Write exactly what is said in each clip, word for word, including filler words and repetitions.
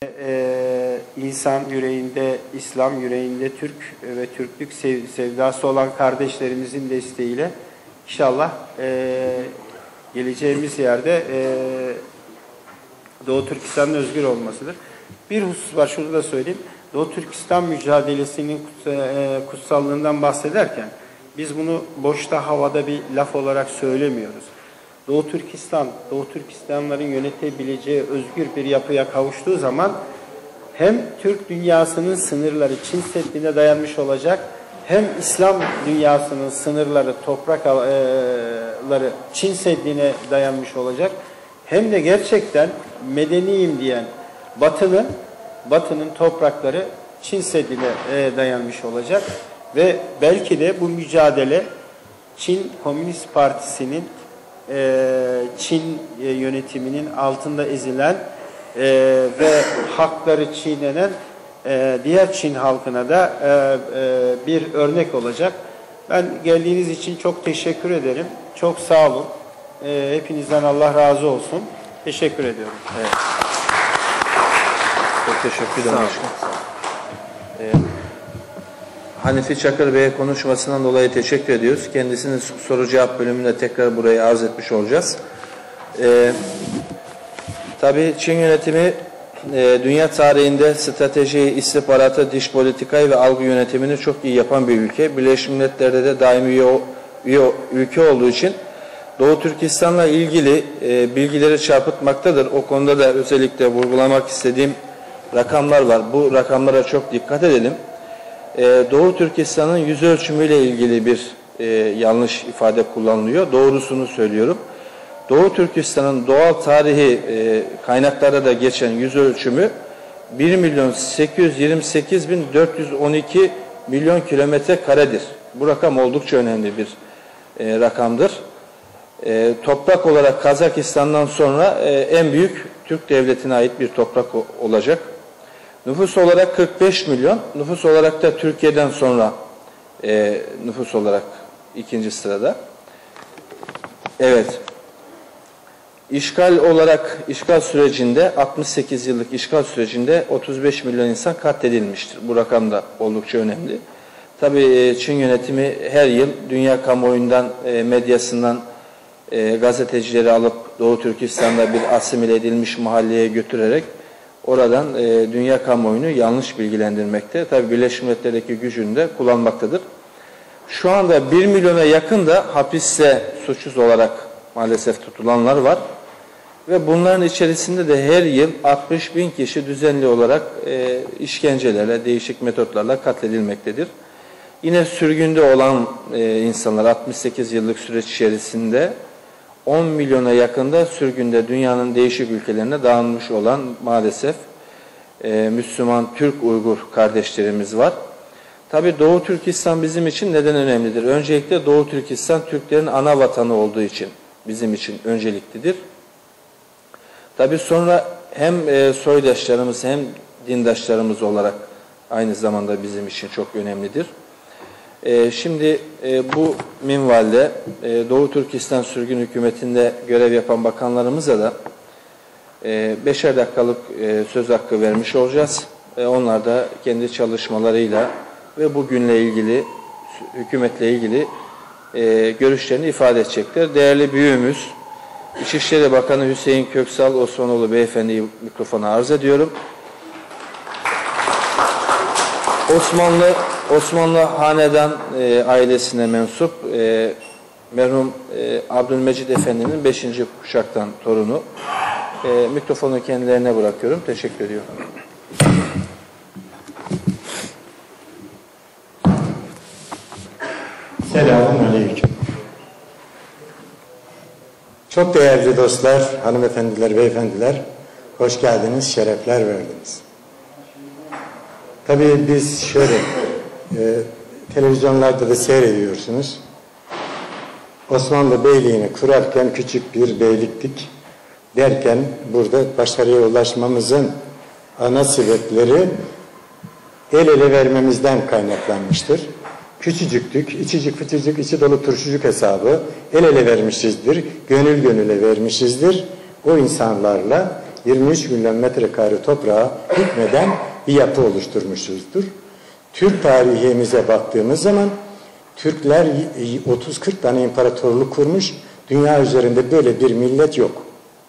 Ee, insan yüreğinde, İslam yüreğinde Türk ve Türklük sev sevdası olan kardeşlerimizin desteğiyle inşallah e, geleceğimiz yerde e, Doğu Türkistan'ın özgür olmasıdır. Bir husus var, şunu da söyleyeyim. Doğu Türkistan mücadelesinin kutsallığından bahsederken biz bunu boşta havada bir laf olarak söylemiyoruz. Doğu Türkistan, Doğu Türkistanların yönetebileceği özgür bir yapıya kavuştuğu zaman hem Türk dünyasının sınırları Çin Seddi'ne dayanmış olacak, hem İslam dünyasının sınırları, toprakları Çin Seddi'ne dayanmış olacak, hem de gerçekten medeniyim diyen Batı'nın Batı'nın toprakları Çin Seddi'ne dayanmış olacak ve belki de bu mücadele Çin Komünist Partisi'nin Çin yönetiminin altında ezilen ve hakları çiğnenen diğer Çin halkına da bir örnek olacak. Ben geldiğiniz için çok teşekkür ederim. Çok sağ olun. Hepinizden Allah razı olsun. Teşekkür ediyorum. Evet. Çok teşekkür ederim. Ee, Hanifi Çakır Bey'e konuşmasından dolayı teşekkür ediyoruz. Kendisinin soru cevap bölümünde tekrar burayı arz etmiş olacağız. Ee, tabii Çin yönetimi e, dünya tarihinde stratejiyi, istihbaratı, dış politikayı ve algı yönetimini çok iyi yapan bir ülke. Birleşmiş Milletler'de de daimi üye, üye ülke olduğu için Doğu Türkistan'la ilgili e, bilgileri çarpıtmaktadır. O konuda da özellikle vurgulamak istediğim rakamlar var. Bu rakamlara çok dikkat edelim. Ee, Doğu Türkistan'ın yüz ölçümüyle ilgili bir e, yanlış ifade kullanılıyor. Doğrusunu söylüyorum. Doğu Türkistan'ın doğal tarihi e, kaynaklarda da geçen yüz ölçümü bir milyon sekiz yüz yirmi sekiz bin dört yüz on iki milyon kilometre karedir. Bu rakam oldukça önemli bir e, rakamdır. E, toprak olarak Kazakistan'dan sonra e, en büyük Türk devletine ait bir toprak olacak. Nüfus olarak kırk beş milyon, nüfus olarak da Türkiye'den sonra e, nüfus olarak ikinci sırada. Evet, işgal olarak, işgal sürecinde, altmış sekiz yıllık işgal sürecinde otuz beş milyon insan katledilmiştir. Bu rakam da oldukça önemli. Tabii Çin yönetimi her yıl dünya kamuoyundan, e, medyasından e, gazetecileri alıp Doğu Türkistan'da bir asimile edilmiş mahalleye götürerek oradan e, dünya kamuoyunu yanlış bilgilendirmekte. Tabii Birleşmiş Milletler'deki gücünü de kullanmaktadır. Şu anda bir milyona yakın da hapiste suçsuz olarak maalesef tutulanlar var. Ve bunların içerisinde de her yıl altmış bin kişi düzenli olarak e, işkencelerle, değişik metotlarla katledilmektedir. Yine sürgünde olan e, insanlar altmış sekiz yıllık süreç içerisinde on milyona yakında sürgünde dünyanın değişik ülkelerine dağılmış olan maalesef e, Müslüman Türk Uygur kardeşlerimiz var. Tabii Doğu Türkistan bizim için neden önemlidir? Öncelikle Doğu Türkistan Türklerin ana vatanı olduğu için bizim için önceliklidir. Tabii sonra hem e, soydaşlarımız hem dindaşlarımız olarak aynı zamanda bizim için çok önemlidir. Ee, şimdi e, bu minvalde e, Doğu Türkistan sürgün hükümetinde görev yapan bakanlarımıza da e, beşer dakikalık e, söz hakkı vermiş olacağız. E, onlar da kendi çalışmalarıyla ve bugünle ilgili, hükümetle ilgili e, görüşlerini ifade edecekler. Değerli büyüğümüz, İçişleri Bakanı Hüseyin Köksal Osmanoğlu Beyefendi'yi mikrofona arz ediyorum. Osmanlı Osmanlı Hanedan e, ailesine mensup e, merhum e, Abdülmecid Efendi'nin beşinci kuşaktan torunu. E, mikrofonu kendilerine bırakıyorum. Teşekkür ediyorum. Selamun aleyküm. Çok değerli dostlar, hanımefendiler, beyefendiler, hoş geldiniz, şerefler verdiniz. Tabii biz şöyle, e, televizyonlarda da seyrediyorsunuz. Osmanlı Beyliği'ni kurarken küçük bir beyliktik derken burada başarıya ulaşmamızın ana sebepleri el ele vermemizden kaynaklanmıştır. Küçücüktük, içicik fıçıcık, içi dolu turşucuk hesabı el ele vermişizdir, gönül gönüle vermişizdir. O insanlarla yirmi üç milyon metrekare toprağa hükmeden bir yapı oluşturmuşuzdur. Türk tarihimize baktığımız zaman Türkler otuz kırk tane imparatorluk kurmuş. Dünya üzerinde böyle bir millet yok.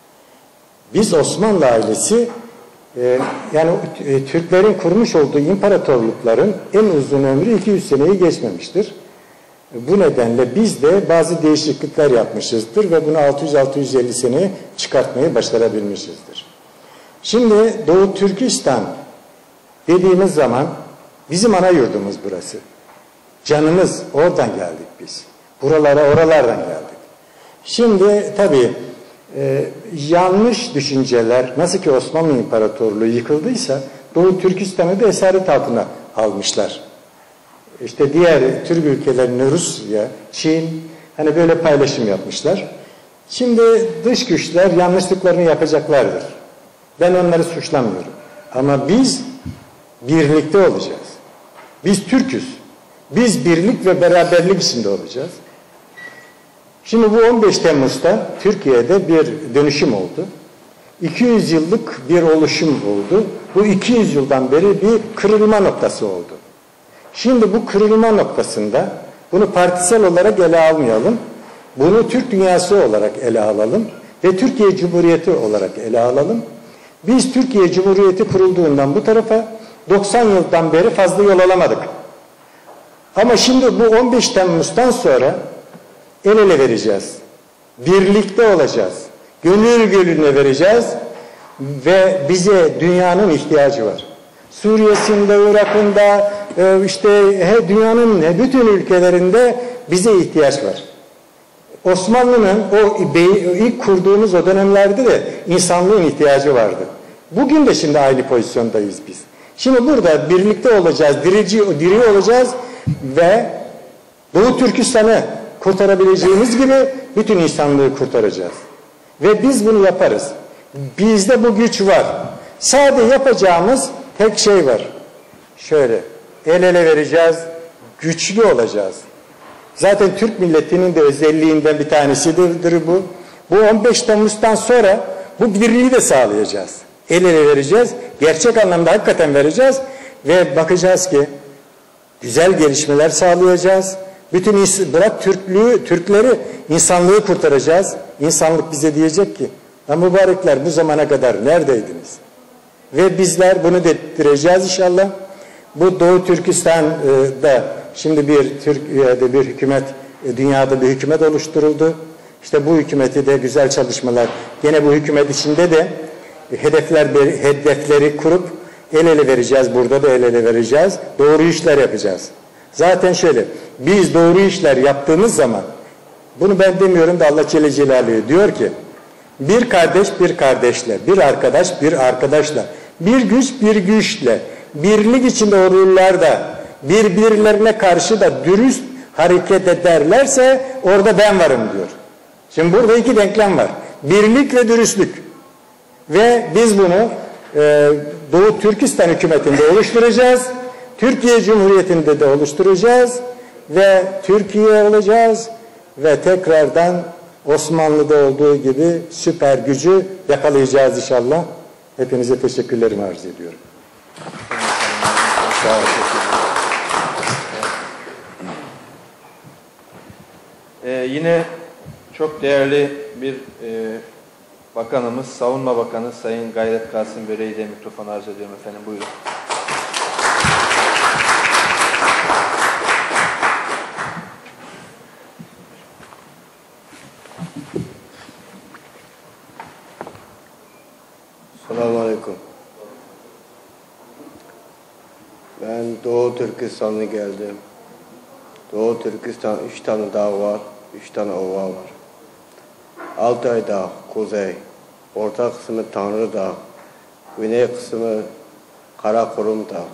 Biz Osmanlı ailesi e, yani e, Türklerin kurmuş olduğu imparatorlukların en uzun ömrü iki yüz seneyi geçmemiştir. Bu nedenle biz de bazı değişiklikler yapmışızdır ve bunu altı yüz altı yüz elli seneye çıkartmayı başarabilmişizdir. Şimdi Doğu Türkistan dediğimiz zaman bizim ana yurdumuz burası. Canımız, oradan geldik biz. Buralara, oralardan geldik. Şimdi tabii e, yanlış düşünceler, nasıl ki Osmanlı İmparatorluğu yıkıldıysa Doğu Türkistan'ı da esaret altına almışlar. İşte diğer Türk ülkelerini Rusya, Çin hani böyle paylaşım yapmışlar. Şimdi dış güçler yanlışlıklarını yapacaklardır. Ben onları suçlamıyorum. Ama biz birlikte olacağız. Biz Türk'üz. Biz birlik ve beraberlik içinde olacağız. Şimdi bu on beş Temmuz'da Türkiye'de bir dönüşüm oldu. iki yüz yıllık bir oluşum oldu. Bu iki yüz yıldan beri bir kırılma noktası oldu. Şimdi bu kırılma noktasında bunu partisel olarak ele almayalım. Bunu Türk dünyası olarak ele alalım ve Türkiye Cumhuriyeti olarak ele alalım. Biz Türkiye Cumhuriyeti kurulduğundan bu tarafa doksan yıldan beri fazla yol alamadık. Ama şimdi bu on beş Temmuz'dan sonra el ele vereceğiz. Birlikte olacağız. Gönül gönüle vereceğiz ve bize dünyanın ihtiyacı var. Suriye'sinde, Irak'ında, işte dünyanın bütün ülkelerinde bize ihtiyaç var. Osmanlı'nın o ilk kurduğumuz o dönemlerde de insanlığın ihtiyacı vardı. Bugün de şimdi aynı pozisyondayız biz. Şimdi burada birlikte olacağız, dirici, diri olacağız ve Doğu Türkistan'ı kurtarabileceğimiz gibi bütün insanlığı kurtaracağız. Ve biz bunu yaparız. Bizde bu güç var. Sadece yapacağımız tek şey var. Şöyle, el ele vereceğiz, güçlü olacağız. Zaten Türk milletinin de özelliğinden bir tanesidir bu. Bu on beş Temmuz'dan sonra bu birliği de sağlayacağız. El ele vereceğiz, gerçek anlamda hakikaten vereceğiz ve bakacağız ki güzel gelişmeler sağlayacağız. Bütün bırak Türklüğü, Türkleri, insanlığı kurtaracağız. İnsanlık bize diyecek ki, ya mübarekler bu zamana kadar neredeydiniz? Ve bizler bunu ettireceğiz inşallah. Bu Doğu Türkistan'da şimdi bir Türkiye'de bir hükümet, dünyada bir hükümet oluşturuldu. İşte bu hükümeti de güzel çalışmalar. Gene bu hükümet içinde de hedefler hedefleri kurup el ele vereceğiz. Burada da el ele vereceğiz. Doğru işler yapacağız. Zaten şöyle, biz doğru işler yaptığımız zaman, bunu ben demiyorum da Allah Celle Celaluhu diyor ki, bir kardeş bir kardeşle, bir arkadaş bir arkadaşla, bir güç bir güçle, birlik içinde olurlar da birbirlerine karşı da dürüst hareket ederlerse orada ben varım diyor. Şimdi burada iki denklem var. Birlik ve dürüstlük. Ve biz bunu e, Doğu Türkistan hükümetinde oluşturacağız. Türkiye Cumhuriyeti'nde de oluşturacağız. Ve Türkiye olacağız. Ve tekrardan Osmanlı'da olduğu gibi süper gücü yakalayacağız inşallah. Hepinize teşekkürlerimi arz ediyorum. Sağ olun. Ee, yine çok değerli bir e, bakanımız, Savunma Bakanı Sayın Gayret Kasım Böre'yi de mikrofonu arz ediyorum efendim. Buyurun. Selamun Aleyküm. Ben Doğu Türkistan'a geldim. Doğu Türkistan üç tane dağ var, üç tane ova var. Altay Dağı, kuzey. Orta kısmı Tanrı Dağı. Güney kısmı Karakorum Dağı.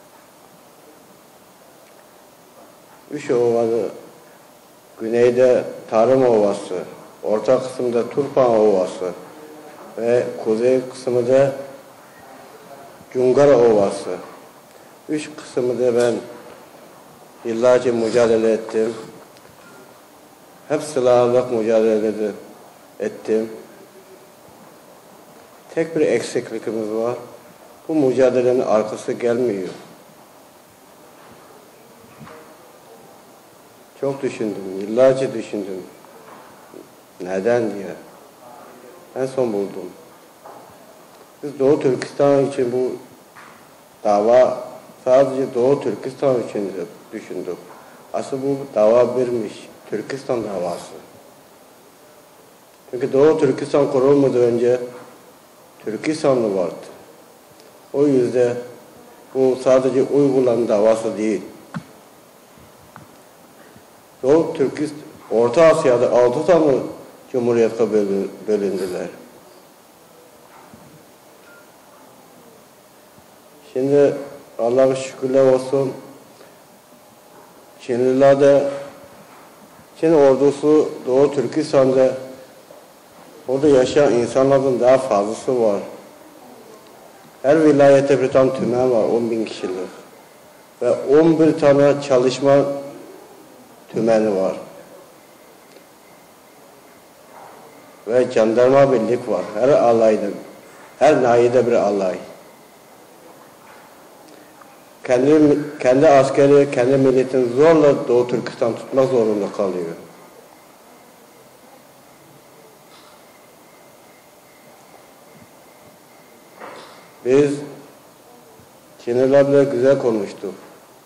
Üç ovada güneyde Tarım Ovası, orta kısımda Turpan Ovası ve kuzey kısmı da Cungara Ovası. Üç kısmı da ben yıllarca mücadele ettim. Hep silahlık mücadele ettim. tek bir eksikliğimiz var. Bu mücadelenin arkası gelmiyor. Çok düşündüm, yıllarca düşündüm. Neden diye. En son buldum. Biz Doğu Türkistan için bu dava sadece Doğu Türkistan için düşündük. Aslında bu dava birmiş. Türkistan davası. Çünkü Doğu Türkistan kurulmadan önce Türkistanlı vardı. O yüzden bu sadece Uygurların davası değil. Doğu Türkistan, Orta Asya'da altı tane cumhuriyete bölündüler. Şimdi Allah'a şükürler olsun, Çinliler de, Çin ordusu Doğu Türkistan'da, orada yaşayan insanların daha fazlası var. Her vilayette bir tane tümen var, on bin kişilik. Ve on bir tane çalışma tümeni var. Ve jandarma birlik var. Her alayda, her nahiyede bir alay. Kendi, kendi askeri, kendi milletin zorla Doğu Türkistan tutmak zorunda kalıyor. Biz Çinlilerle güzel konuştuk.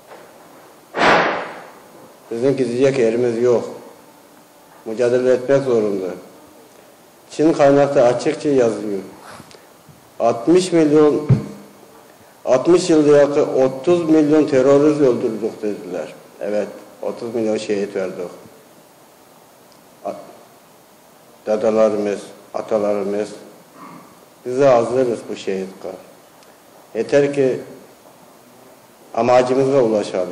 Bizim gidecek yerimiz yok. Mücadele etmek zorunda. Çin kaynakta açıkça yazıyor. altmış milyon altmış yılda yakın otuz milyon terörist öldürdük dediler. Evet, otuz milyon şehit verdik. Dadalarımız, atalarımız, biz de hazırız bu şehitler. Yeter ki amacımıza ulaşalım.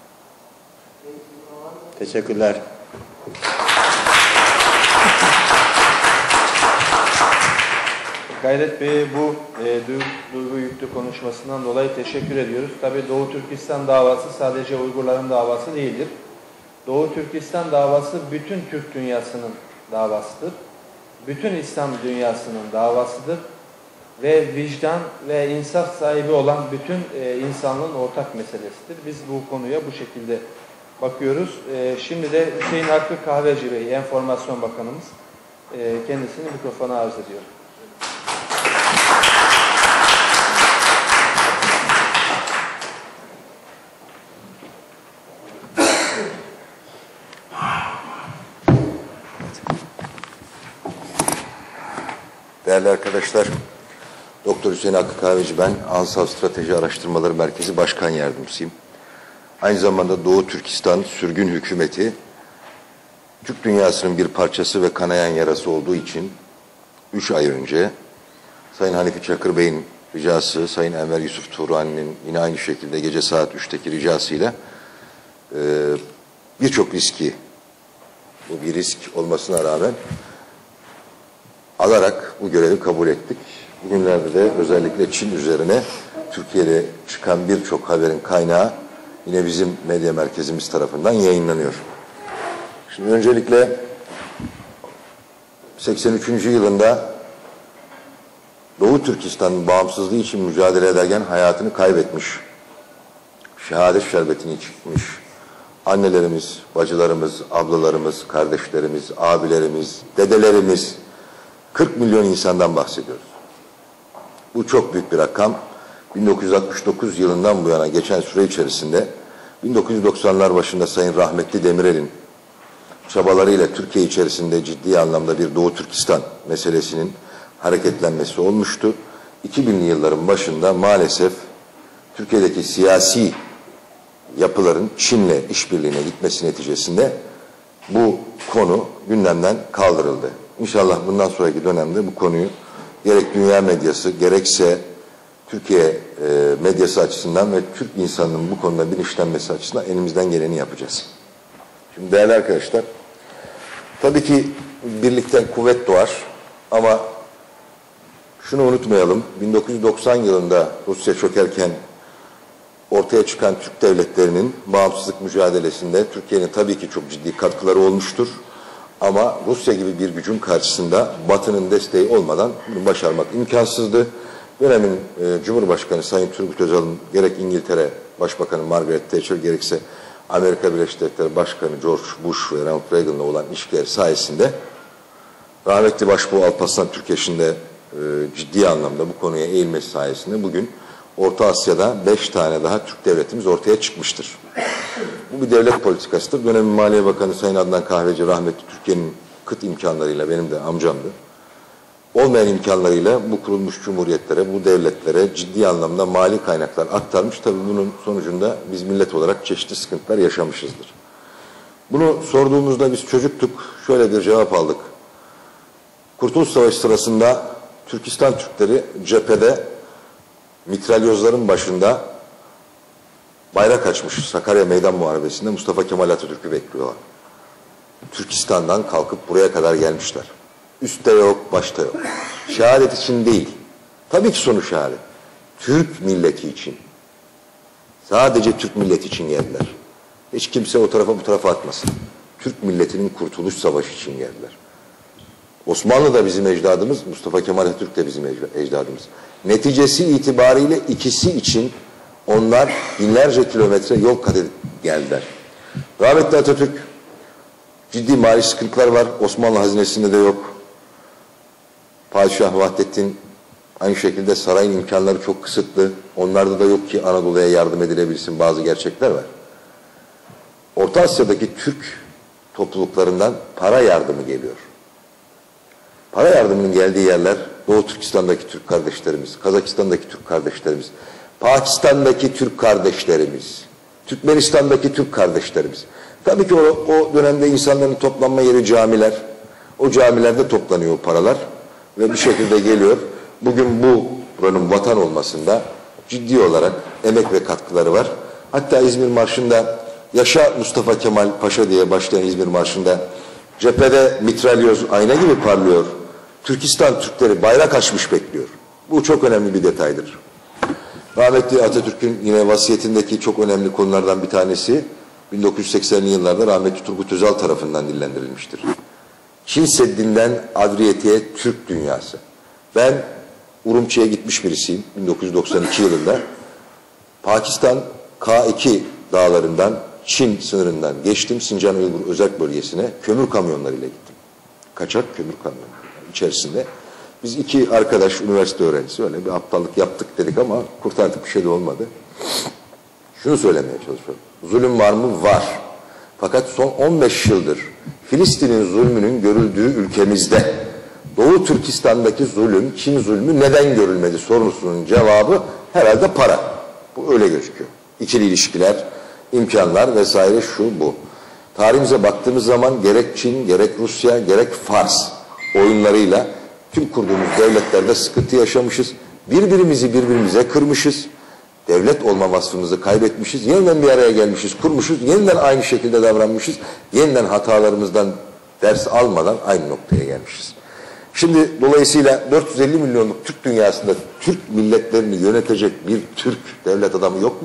Teşekkürler. Gayret Bey'e bu e, duygu, duygu yüklü konuşmasından dolayı teşekkür ediyoruz. Tabii Doğu Türkistan davası sadece Uygurların davası değildir. Doğu Türkistan davası bütün Türk dünyasının davasıdır. Bütün İslam dünyasının davasıdır. Ve vicdan ve insaf sahibi olan bütün e, insanlığın ortak meselesidir. Biz bu konuya bu şekilde bakıyoruz. E, şimdi de Hüseyin Hakkı Kahveci Bey, Enformasyon Bakanımız, e, kendisini mikrofona arz ediyor. Değerli arkadaşlar, Doktor Hüseyin Hakkı Kahveci ben, Ansal Strateji Araştırmaları Merkezi Başkan Yardımcısıyım. Aynı zamanda Doğu Türkistan sürgün hükümeti, Türk dünyasının bir parçası ve kanayan yarası olduğu için üç ay önce Sayın Hanifi Çakır Bey'in ricası, Sayın Enver Yusuf Turan'ın yine aynı şekilde gece saat üçteki ricasıyla e, birçok riski, bu bir risk olmasına rağmen alarak bu görevi kabul ettik. Bugünlerde de özellikle Çin üzerine Türkiye'de çıkan birçok haberin kaynağı yine bizim medya merkezimiz tarafından yayınlanıyor. Şimdi öncelikle seksen üçüncü yılında Doğu Türkistan'ın bağımsızlığı için mücadele ederken hayatını kaybetmiş, şehadet şerbetini içmiş annelerimiz, bacılarımız, ablalarımız, kardeşlerimiz, abilerimiz, dedelerimiz, kırk milyon insandan bahsediyoruz. Bu çok büyük bir rakam. bin dokuz yüz altmış dokuz yılından bu yana geçen süre içerisinde bin dokuz yüz doksanlar başında Sayın Rahmetli Demirel'in çabalarıyla Türkiye içerisinde ciddi anlamda bir Doğu Türkistan meselesinin hareketlenmesi olmuştu. iki binli yılların başında maalesef Türkiye'deki siyasi yapıların Çin'le işbirliğine gitmesi neticesinde bu konu gündemden kaldırıldı. İnşallah bundan sonraki dönemde bu konuyu gerek dünya medyası gerekse Türkiye e, medyası açısından ve Türk insanının bu konuda bilinçlenmesi açısından elimizden geleni yapacağız. Şimdi değerli arkadaşlar, tabii ki birlikten kuvvet doğar ama şunu unutmayalım, bin dokuz yüz doksan yılında Rusya çökerken ortaya çıkan Türk devletlerinin bağımsızlık mücadelesinde Türkiye'nin tabii ki çok ciddi katkıları olmuştur. Ama Rusya gibi bir gücün karşısında Batı'nın desteği olmadan bunu başarmak imkansızdı. Dönemin e, Cumhurbaşkanı Sayın Turgut Özal'ın gerek İngiltere Başbakanı Margaret Thatcher gerekse Amerika Birleşik Devletleri Başkanı George Bush ve Ronald Reagan'la olan ilişkiler sayesinde rahmetli Başbuğ Alparslan Türkeş'in de e, ciddi anlamda bu konuya eğilmesi sayesinde bugün Orta Asya'da beş tane daha Türk devletimiz ortaya çıkmıştır. Bu bir devlet politikasıdır. Dönemin Maliye Bakanı Sayın Adnan Kahveci rahmetli Türkiye'nin kıt imkanlarıyla, benim de amcamdı, olmayan imkanlarıyla bu kurulmuş cumhuriyetlere, bu devletlere ciddi anlamda mali kaynaklar aktarmış. Tabii bunun sonucunda biz millet olarak çeşitli sıkıntılar yaşamışızdır. Bunu sorduğumuzda biz çocuktuk, şöyle bir cevap aldık. Kurtuluş Savaşı sırasında Türkistan Türkleri cephede mitralyozların başında bayrak açmış Sakarya Meydan Muharebesi'nde Mustafa Kemal Atatürk'ü bekliyorlar. Türkistan'dan kalkıp buraya kadar gelmişler. Üstte yok, başta yok. Şehadet için değil. Tabii ki sonu şehadet. Türk milleti için. Sadece Türk milleti için geldiler. Hiç kimse o tarafa bu tarafa atmasın. Türk milletinin kurtuluş savaşı için geldiler. Osmanlı da bizim ecdadımız, Mustafa Kemal Atatürk de bizim ecdadımız. Neticesi itibariyle ikisi için onlar binlerce kilometre yol kat edip geldiler. Rahmetli Atatürk, ciddi mali sıkıntılar var. Osmanlı hazinesinde de yok. Padişah Vahdettin aynı şekilde sarayın imkanları çok kısıtlı. Onlarda da yok ki Anadolu'ya yardım edilebilsin, bazı gerçekler var. Orta Asya'daki Türk topluluklarından para yardımı geliyor. Para yardımının geldiği yerler Doğu Türkistan'daki Türk kardeşlerimiz, Kazakistan'daki Türk kardeşlerimiz, Pakistan'daki Türk kardeşlerimiz, Türkmenistan'daki Türk kardeşlerimiz. Tabii ki o, o dönemde insanların toplanma yeri camiler. O camilerde toplanıyor paralar ve bir şekilde geliyor. Bugün bu buranın vatan olmasında ciddi olarak emek ve katkıları var. Hatta İzmir Marşı'nda Yaşa Mustafa Kemal Paşa diye başlayan İzmir Marşı'nda cephede mitralyoz ayna gibi parlıyor. Türkistan Türkleri bayrak açmış bekliyor. Bu çok önemli bir detaydır. Rahmetli Atatürk'ün yine vasiyetindeki çok önemli konulardan bir tanesi bin dokuz yüz seksenli yıllarda rahmetli Turgut Özal tarafından dillendirilmiştir. Çin Seddi'nden Adriyatik'e Türk dünyası. Ben Urumçi'ye gitmiş birisiyim bin dokuz yüz doksan iki yılında. Pakistan K iki dağlarından Çin sınırından geçtim. Sincan Uygur Özerk bölgesine kömür kamyonlarıyla gittim. Kaçak kömür kamyonları içerisinde. Biz iki arkadaş üniversite öğrencisi öyle bir aptallık yaptık dedik ama kurtardık, bir şey de olmadı. Şunu söylemeye çalışıyorum. Zulüm var mı? Var. Fakat son on beş yıldır Filistin'in zulmünün görüldüğü ülkemizde Doğu Türkistan'daki zulüm, Çin zulmü neden görülmedi sorusunun cevabı herhalde para. Bu öyle gözüküyor. İkili ilişkiler, imkanlar vesaire şu bu. Tarihimize baktığımız zaman gerek Çin, gerek Rusya, gerek Fars oyunlarıyla tüm kurduğumuz devletlerde sıkıntı yaşamışız. Birbirimizi birbirimize kırmışız. Devlet olma vasfımızı kaybetmişiz. Yeniden bir araya gelmişiz, kurmuşuz. Yeniden aynı şekilde davranmışız. Yeniden hatalarımızdan ders almadan aynı noktaya gelmişiz. Şimdi dolayısıyla dört yüz elli milyonluk Türk dünyasında Türk milletlerini yönetecek bir Türk devlet adamı yok mu?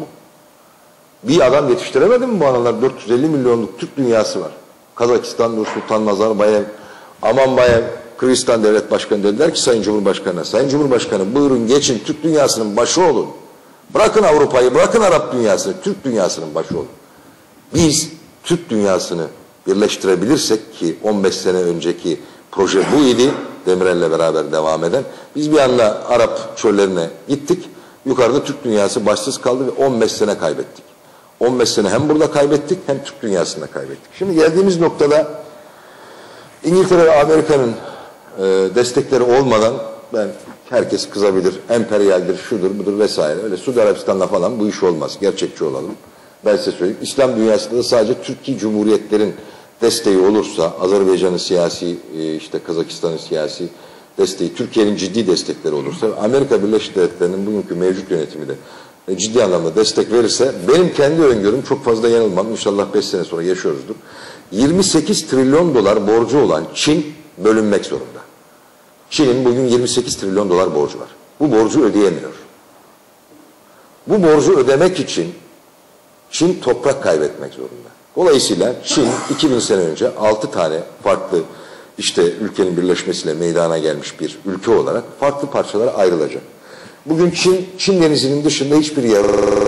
Bir adam yetiştiremedi mi bu analar? dört yüz elli milyonluk Türk dünyası var. Kazakistan, Nursultan Nazarbayev, Amanbayev, Kırgızistan Devlet Başkanı dediler ki Sayın Cumhurbaşkanı'na, Sayın Cumhurbaşkanı buyurun geçin Türk dünyasının başı olun. Bırakın Avrupa'yı, bırakın Arap dünyasını, Türk dünyasının başı olun. Biz Türk dünyasını birleştirebilirsek ki on beş sene önceki proje bu idi, Demirel'le beraber devam eden. Biz bir anda Arap çöllerine gittik, yukarıda Türk dünyası başsız kaldı ve on beş sene kaybettik. on beş sene hem burada kaybettik hem Türk dünyasında kaybettik. Şimdi geldiğimiz noktada İngiltere ve Amerika'nın e, destekleri olmadan ben herkes kızabilir, emperyaldir, şudur budur vesaire. Öyle Suudi Arabistan'la falan bu iş olmaz. Gerçekçi olalım. Ben size söyleyeyim. İslam dünyasında da sadece Türkiye Cumhuriyetlerin desteği olursa, Azerbaycan'ın siyasi, e, işte Kazakistan'ın siyasi desteği, Türkiye'nin ciddi destekleri olursa, Amerika Birleşik Devletleri'nin bugünkü mevcut yönetimi de e, ciddi anlamda destek verirse, benim kendi öngörüm, çok fazla yanılmam, inşallah beş sene sonra yaşıyoruzdur. yirmi sekiz trilyon dolar borcu olan Çin bölünmek zorunda. Çin'in bugün yirmi sekiz trilyon dolar borcu var. Bu borcu ödeyemiyor. Bu borcu ödemek için Çin toprak kaybetmek zorunda. Dolayısıyla Çin iki bin sene önce altı tane farklı işte ülkenin birleşmesiyle meydana gelmiş bir ülke olarak farklı parçalara ayrılacak. Bugün Çin, Çin denizinin dışında hiçbir yer